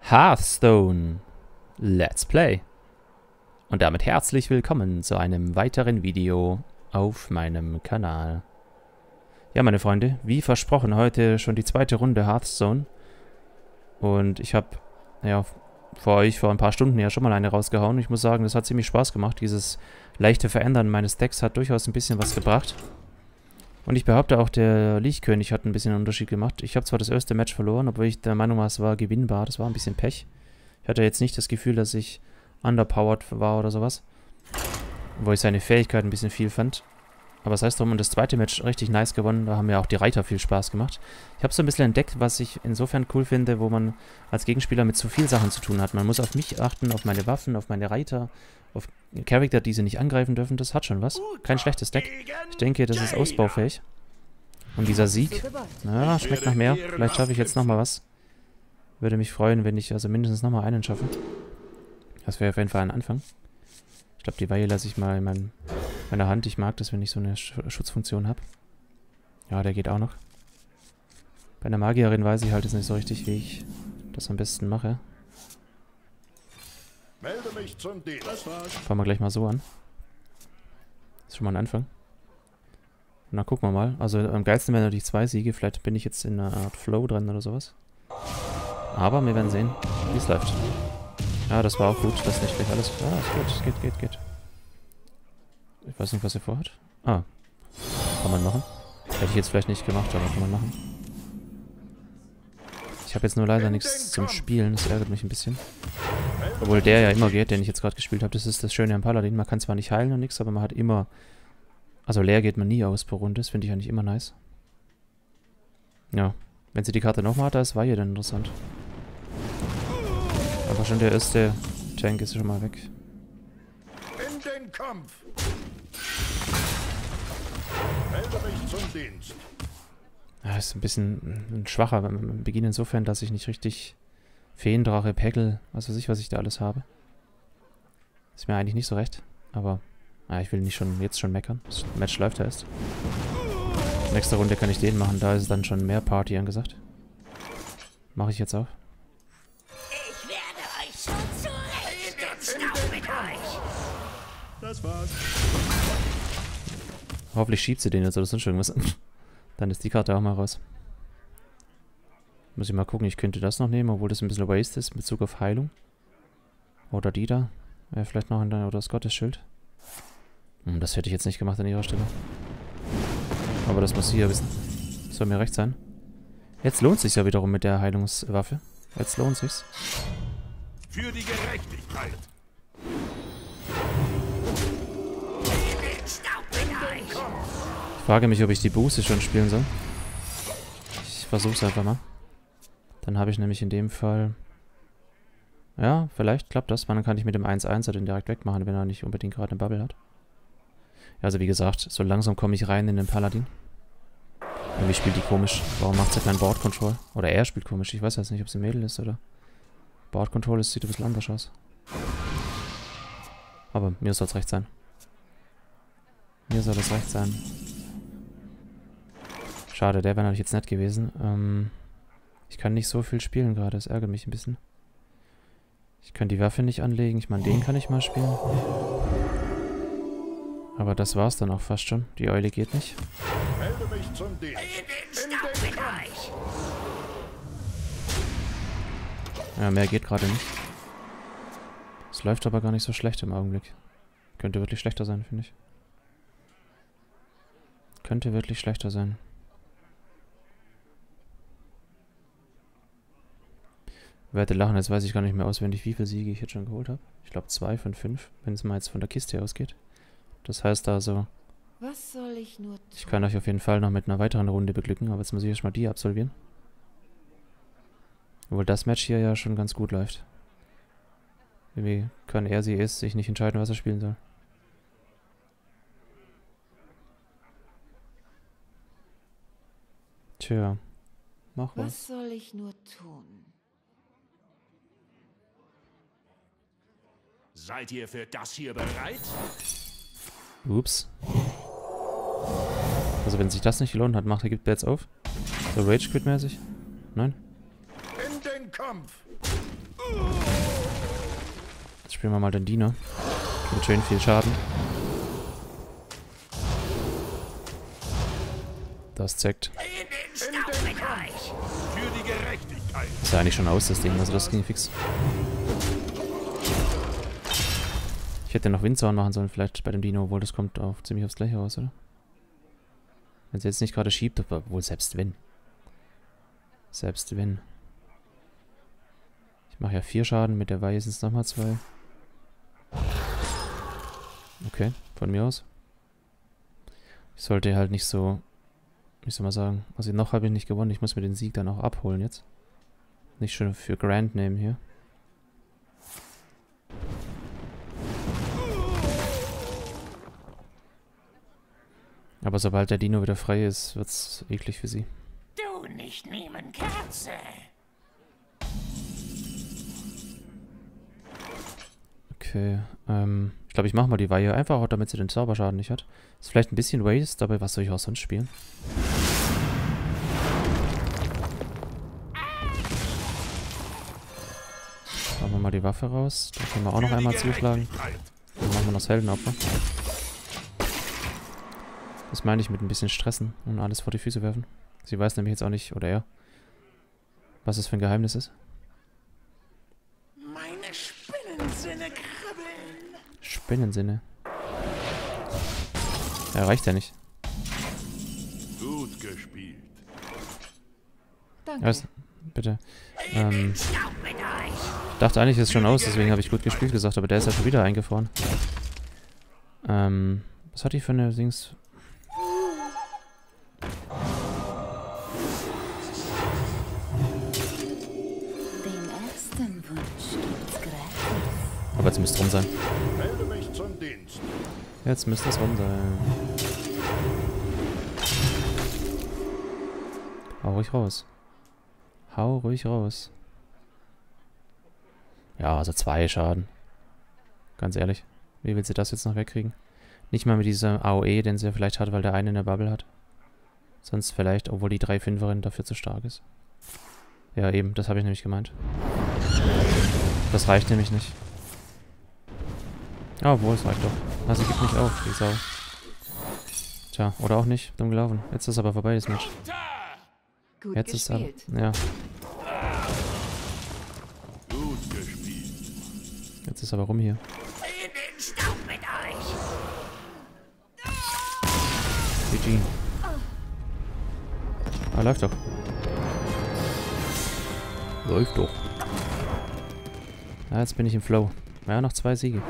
Hearthstone. Let's Play. Und damit herzlich willkommen zu einem weiteren Video auf meinem Kanal. Ja, meine Freunde, wie versprochen, heute schon die zweite Runde Hearthstone. Und ich habe, ja, vor euch vor ein paar Stunden ja schon mal eine rausgehauen. Ich muss sagen, das hat ziemlich Spaß gemacht. Dieses leichte Verändern meines Decks hat durchaus ein bisschen was gebracht. Und ich behaupte auch, der Lichtkönig hat ein bisschen einen Unterschied gemacht. Ich habe zwar das erste Match verloren, obwohl ich der Meinung war, es war gewinnbar. Das war ein bisschen Pech. Ich hatte jetzt nicht das Gefühl, dass ich underpowered war oder sowas. Obwohl ich seine Fähigkeit ein bisschen viel fand. Aber das heißt drum, und das zweite Match richtig nice gewonnen. Da haben mir auch die Reiter viel Spaß gemacht. Ich habe so ein bisschen entdeckt, was ich insofern cool finde, wo man als Gegenspieler mit zu viel Sachen zu tun hat. Man muss auf mich achten, auf meine Waffen, auf meine Reiter, auf Charakter, die sie nicht angreifen dürfen. Das hat schon was. Kein schlechtes Deck. Ich denke, das ist ausbaufähig. Und dieser Sieg, na, schmeckt nach mehr. Vielleicht schaffe ich jetzt nochmal was. Würde mich freuen, wenn ich also mindestens nochmal einen schaffe. Das wäre auf jeden Fall ein Anfang. Ich glaube, die Weihe lasse ich mal in meiner Hand. Ich mag das, wenn ich so eine Schutzfunktion habe. Ja, der geht auch noch. Bei einer Magierin weiß ich halt jetzt nicht so richtig, wie ich das am besten mache. Melde mich zum Dienst. Fangen wir gleich mal so an. Das ist schon mal ein Anfang. Und dann gucken wir mal. Also am geilsten wären natürlich 2 Siege. Vielleicht bin ich jetzt in einer Art Flow drin oder sowas. Aber wir werden sehen, wie es läuft. Ja, das war auch gut. Das ist nicht gleich alles. Ah, es geht. Ich weiß nicht, was er vorhat. Ah. Kann man machen. Hätte ich jetzt vielleicht nicht gemacht, aber kann man machen. Ich habe jetzt nur leider nichts zum Spielen. Das ärgert mich ein bisschen. Obwohl der ja immer geht, den ich jetzt gerade gespielt habe. Das ist das Schöne am Paladin. Man kann zwar nicht heilen und nichts, aber man hat immer... Also leer geht man nie aus pro Runde. Das finde ich eigentlich immer nice. Ja. Wenn sie die Karte nochmal hat, da ist Weihe dann interessant. Aber schon der erste Tank ist schon mal weg. In den Kampf! Melde mich zum Dienst. Ja, ist ein bisschen schwacher beim Beginn insofern, dass ich nicht richtig Feendrache, Pegel, was weiß ich, was ich da alles habe. Ist mir eigentlich nicht so recht, aber ich will nicht jetzt schon meckern. Das Match läuft ja erst. Nächste Runde kann ich den machen, da ist dann schon mehr Party angesagt. Mache ich jetzt auch. Ich werde euch schon zurechtstauben mit euch. Das war's. Hoffentlich schiebt sie den jetzt oder sonst irgendwas. Dann ist die Karte auch mal raus. Muss ich mal gucken, ich könnte das noch nehmen, obwohl das ein bisschen waste ist in Bezug auf Heilung. Oder die da. Vielleicht noch oder das Gottesschild. Das hätte ich jetzt nicht gemacht an ihrer Stelle. Aber das muss sie ja wissen. Soll mir recht sein. Jetzt lohnt sich's ja wiederum mit der Heilungswaffe. Jetzt lohnt sich's. Für die Gerechtigkeit. Ich frage mich, ob ich die Buße schon spielen soll. Ich versuch's einfach mal. Dann habe ich nämlich in dem Fall... Ja, vielleicht klappt das. Dann kann ich mit dem 1-1er den direkt wegmachen, wenn er nicht unbedingt gerade eine Bubble hat. Also wie gesagt, so langsam komme ich rein in den Paladin. Irgendwie spielt die komisch. Warum macht sie kein Board Control? Oder er spielt komisch. Ich weiß jetzt nicht, ob sie ein Mädel ist oder... Board Control sieht ein bisschen anders aus. Aber mir soll es recht sein. Mir soll es recht sein. Schade, der wäre natürlich jetzt nett gewesen. Ich kann nicht so viel spielen gerade. Das ärgert mich ein bisschen. Ich kann die Waffe nicht anlegen. Ich meine, den kann ich mal spielen. Aber das war's dann auch fast schon. Die Eule geht nicht. Melde mich zum Dienst. In den euch. Ja, mehr geht gerade nicht. Es läuft aber gar nicht so schlecht im Augenblick. Könnte wirklich schlechter sein, finde ich. Könnte wirklich schlechter sein. Werde lachen, jetzt weiß ich gar nicht mehr auswendig, wie viele Siege ich jetzt schon geholt habe. Ich glaube 2 von 5, wenn es mal jetzt von der Kiste ausgeht. Das heißt also, Was soll ich nur tun? ich kann euch auf jeden Fall noch mit einer weiteren Runde beglücken, aber jetzt muss ich erstmal die absolvieren. Obwohl das Match hier ja schon ganz gut läuft. Irgendwie kann sich nicht entscheiden, was er spielen soll. Tja, mach was. Was soll ich nur tun? Seid ihr für das hier bereit? Ups. Also wenn sich das nicht gelohnt hat, gibt er jetzt auf? So Rage-Quit-mäßig? Nein? In den Kampf! Jetzt spielen wir mal den Dino. Mit schön viel Schaden. Das zeckt. In den Kampf. Für die Gerechtigkeit. Das sah eigentlich schon aus, das Ding, also das ging fix. Ich hätte noch Windzauber machen sollen, vielleicht bei dem Dino, obwohl das kommt auch ziemlich aufs Gleiche aus, oder? Wenn sie jetzt nicht gerade schiebt, obwohl selbst wenn. Selbst wenn. Ich mache ja 4 Schaden, mit der Weihe sind es nochmal 2. Okay, von mir aus. Ich sollte halt nicht so, wie soll man sagen, also noch habe ich nicht gewonnen, ich muss mir den Sieg dann auch abholen jetzt. Nicht schon für Grand nehmen hier. Aber sobald der Dino wieder frei ist, wird's eklig für sie. Du nicht nehmen, Katze. Okay, ich glaube, ich mache mal die Weihe einfach, auch damit sie den Zauberschaden nicht hat. Ist vielleicht ein bisschen Waste, aber was soll ich auch sonst spielen? Machen wir mal die Waffe raus. Da können wir auch noch einmal zuschlagen. Dann machen wir noch das Heldenopfer. Das meine ich mit ein bisschen stressen und alles vor die Füße werfen. Sie weiß nämlich jetzt auch nicht, oder er, was das für ein Geheimnis ist. Meine Spinnensinne kribbeln. Spinnensinne. Ja, reicht ja nicht. Gut gespielt. Danke. Was? Bitte. Dachte eigentlich, ist schon aus, deswegen habe ich gut gespielt gesagt, aber der ist ja schon wieder eingefroren. Was hat die für eine Dings? Den ersten Wunsch gibt's gratis. Aber jetzt müsste rum sein. Melde mich zum Dienst. Jetzt müsste es rum sein. Hau ruhig raus. Hau ruhig raus. Ja, also 2 Schaden. Ganz ehrlich. Wie will sie das jetzt noch wegkriegen? Nicht mal mit diesem AOE, den sie vielleicht hat, weil der eine in der Bubble hat. Sonst vielleicht, obwohl die 3-5erin dafür zu stark ist. Ja, eben, das habe ich nämlich gemeint. Das reicht nämlich nicht. Ja, obwohl, es reicht doch. Also gibt nicht auf, die Sau. Tja, oder auch nicht. Dumm gelaufen. Jetzt ist aber vorbei, das Match. Gut Jetzt ist aber... gespielt. Ja, Gut gespielt. jetzt ist aber rum hier. In den Staub mit euch. GG. Ah, läuft doch. Läuft doch. Ah, jetzt bin ich im Flow. Ja, noch 2 Siege.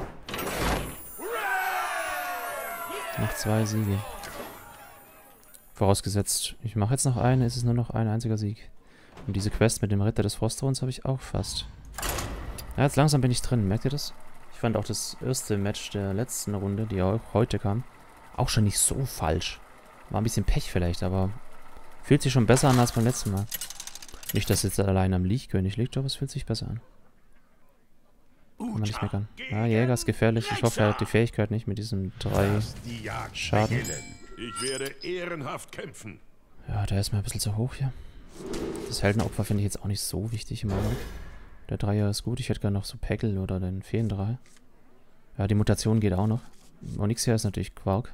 Noch 2 Siege. Vorausgesetzt, ich mache jetzt noch eine, ist es nur noch ein einziger Sieg. Und diese Quest mit dem Ritter des Frostthrons habe ich auch fast. Ja, jetzt langsam bin ich drin, merkt ihr das? Ich fand auch das erste Match der letzten Runde, die auch heute kam, auch schon nicht so falsch. War ein bisschen Pech vielleicht, aber fühlt sich schon besser an als beim letzten Mal. Nicht, dass jetzt allein am Lichtkönig liegt, aber es fühlt sich besser an. Kann man nicht meckern. Ah, Jäger ist gefährlich. Ich hoffe, er hat die Fähigkeit nicht mit diesen 3 Die Jagd Schaden. beginnen. Ich werde ehrenhaft kämpfen. Ja, der ist mir ein bisschen zu hoch hier. Das Heldenopfer finde ich jetzt auch nicht so wichtig im Moment. Der 3er ist gut. Ich hätte gerne noch so Peggle oder den Feen-3. Ja, die Mutation geht auch noch. Onyxia ist natürlich Quark.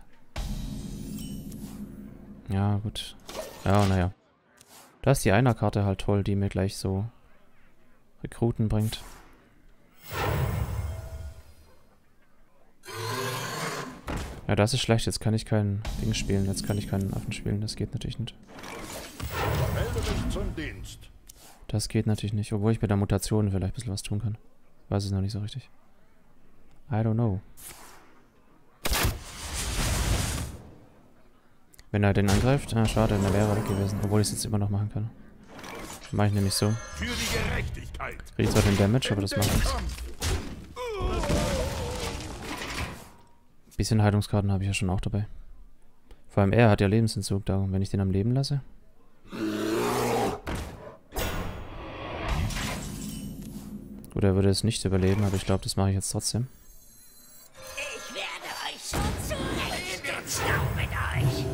Ja, gut. Ja, naja. Da ist die Einer-Karte halt toll, die mir gleich so Rekruten bringt. Ja, das ist schlecht. Jetzt kann ich kein Ding spielen. Jetzt kann ich keinen Affen spielen. Das geht natürlich nicht. Melde mich zum Dienst. Das geht natürlich nicht. Obwohl ich mit der Mutation vielleicht ein bisschen was tun kann. Weiß es noch nicht so richtig. I don't know. Wenn er den angreift, ah, schade, der wäre weg gewesen. Obwohl ich es jetzt immer noch machen kann. Mache ich nämlich so. Für die Gerechtigkeit. Kriege zwar den Damage, aber das macht nichts. Bisschen Heilungskarten habe ich ja schon auch dabei. Vor allem er hat ja Lebensentzug, darum, wenn ich den am Leben lasse. Gut, er würde es nicht überleben, aber ich glaube, das mache ich jetzt trotzdem. Ich werde euch schon zurecht in den Staub mit euch.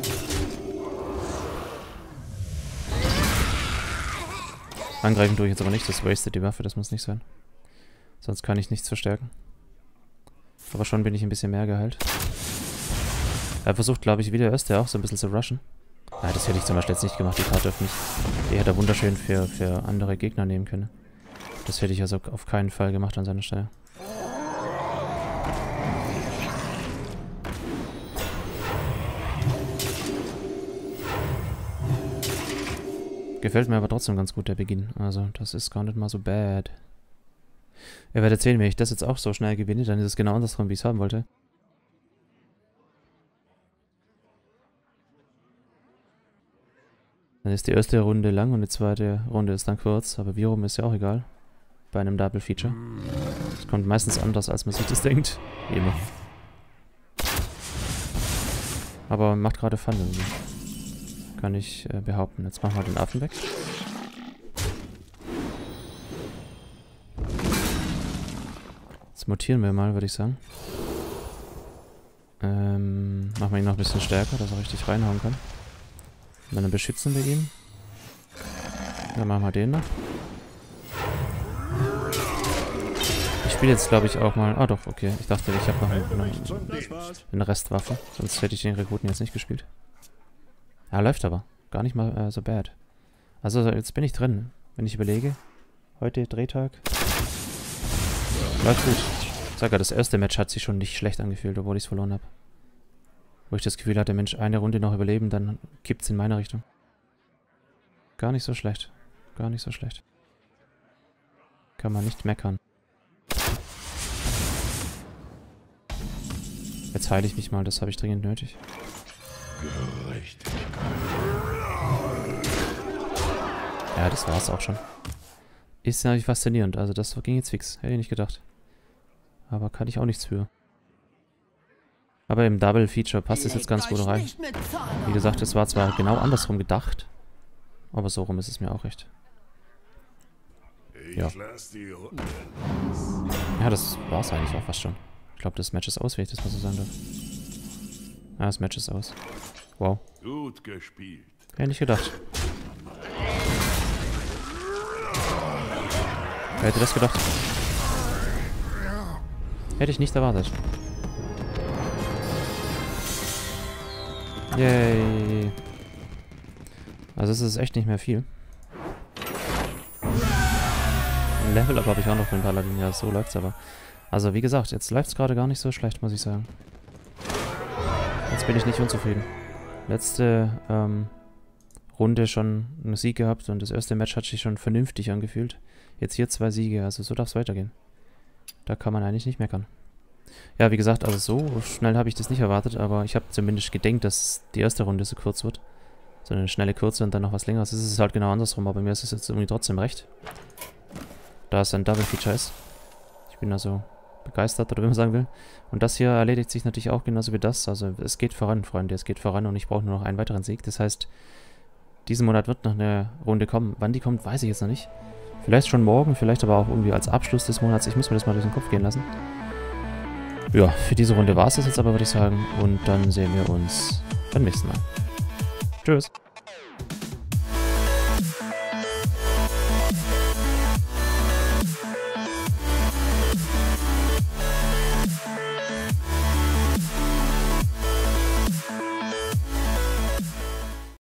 Angreifen tue ich jetzt aber nicht, das wastet die Waffe, das muss nicht sein. Sonst kann ich nichts verstärken. Aber schon bin ich ein bisschen mehr geheilt. Er versucht, glaube ich, wie der Erste auch so ein bisschen zu rushen. Ja, das hätte ich zum Beispiel jetzt nicht gemacht, die Karte auf mich. Die hätte er wunderschön für andere Gegner nehmen können. Das hätte ich also auf keinen Fall gemacht an seiner Stelle. Gefällt mir aber trotzdem ganz gut, der Beginn. Also, das ist gar nicht mal so bad. Ihr werdet sehen, wenn ich das jetzt auch so schnell gewinne, dann ist es genau andersrum, wie ich es haben wollte. Dann ist die erste Runde lang und die zweite Runde ist dann kurz, aber wie rum ist ja auch egal. Bei einem Double Feature. Es kommt meistens anders, als man sich das denkt. Wie immer. Aber macht gerade Fun irgendwie. Kann ich behaupten. Jetzt machen wir den Affen weg. Jetzt mutieren wir mal, würde ich sagen. Machen wir ihn noch ein bisschen stärker, dass er richtig reinhauen kann. Und dann beschützen wir ihn. Dann machen wir den noch. Ich spiele jetzt, glaube ich, auch mal... Ah doch, okay. Ich dachte, ich habe noch eine Restwaffe. Sonst hätte ich den Rekruten jetzt nicht gespielt. Ja, läuft aber. Gar nicht mal so bad. Also jetzt bin ich drin. Wenn ich überlege. Heute Drehtag. Läuft gut. Ich sag ja, das erste Match hat sich schon nicht schlecht angefühlt, obwohl ich es verloren habe. Wo ich das Gefühl hatte, Mensch, eine Runde noch überleben, dann kippt's in meine Richtung. Gar nicht so schlecht. Gar nicht so schlecht. Kann man nicht meckern. Jetzt heile ich mich mal, das habe ich dringend nötig. Ja, das war's auch schon. Ist natürlich faszinierend, also das ging jetzt fix. Hätte ich nicht gedacht. Aber kann ich auch nichts für. Aber im Double Feature passt es jetzt ganz gut rein. Wie gesagt, es war zwar genau andersrum gedacht, aber so rum ist es mir auch recht. Ja. Ja, das war's eigentlich auch fast schon. Ich glaube, das Match ist aus, wenn ich das mal so sagen darf. Ja, das Match ist aus. Wow. Gut gespielt. Hätte nicht gedacht. Wer hätte das gedacht? Hätte ich nicht erwartet. Yay. Also es ist echt nicht mehr viel. Ein Level-Up habe ich auch noch für den Paladin. Ja, so läuft's aber. Also wie gesagt, jetzt läuft's gerade gar nicht so schlecht, muss ich sagen. Jetzt bin ich nicht unzufrieden. Letzte Runde schon einen Sieg gehabt und das erste Match hat sich schon vernünftig angefühlt. Jetzt hier 2 Siege, also so darf es weitergehen. Da kann man eigentlich nicht meckern. Ja, wie gesagt, also so schnell habe ich das nicht erwartet, aber ich habe zumindest gedenkt, dass die erste Runde so kurz wird. So eine schnelle Kurze und dann noch was Längeres. Es ist halt genau andersrum, aber mir ist es jetzt irgendwie trotzdem recht. Da es ein Double Feature ist. Ich bin also begeistert, oder wie man sagen will. Und das hier erledigt sich natürlich auch genauso wie das. Also es geht voran, Freunde, es geht voran und ich brauche nur noch einen weiteren Sieg. Das heißt, diesen Monat wird noch eine Runde kommen. Wann die kommt, weiß ich jetzt noch nicht. Vielleicht schon morgen, vielleicht aber auch irgendwie als Abschluss des Monats. Ich muss mir das mal durch den Kopf gehen lassen. Ja, für diese Runde war es das jetzt aber, würde ich sagen. Und dann sehen wir uns beim nächsten Mal. Tschüss.